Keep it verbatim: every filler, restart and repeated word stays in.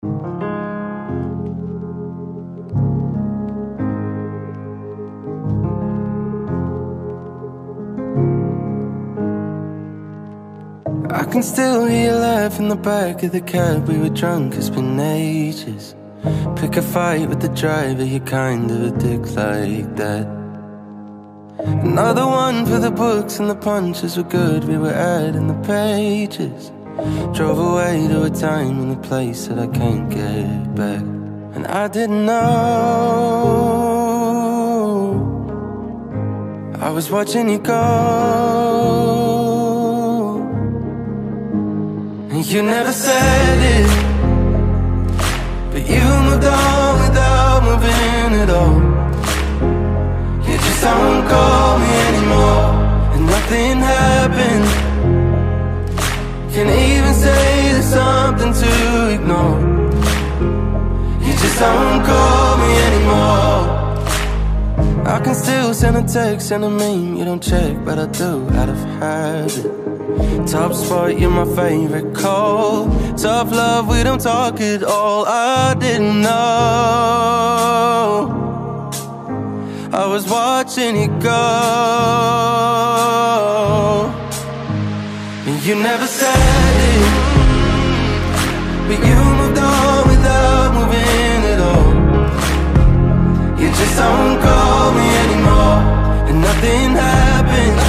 I can still hear you laugh in the back of the cab. We were drunk, it's been ages. Pick a fight with the driver, you're kind of a dick like that. Another one for the books and the punches were good. We were adding the pages. Drove away to a time and a place that I can't get back. And I didn't know I was watching you go. You never said it, but you moved on without moving at all. You just don't call me anymore, and nothing happened. Can't even say there's something to ignore. You just don't call me anymore. I can still send a text and a meme you don't check, but I do out of habit. Top spot, you're my favorite call. Tough love, we don't talk at all. I didn't know I was watching you go. And you never said it, but you moved on without moving at all. You just don't call me anymore, and nothing happened.